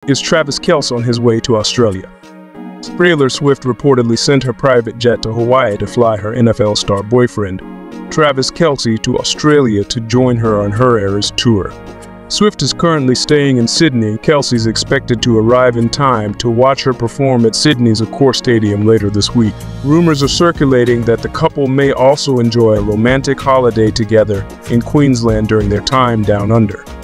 is Travis Kelce on his way to Australia. Taylor Swift reportedly sent her private jet to Hawaii to fly her NFL star boyfriend, Travis Kelce, to Australia to join her on her Eras tour. Swift is currently staying in Sydney. Kelce is expected to arrive in time to watch her perform at Sydney's Accor Stadium later this week. Rumors are circulating that the couple may also enjoy a romantic holiday together in Queensland during their time down under.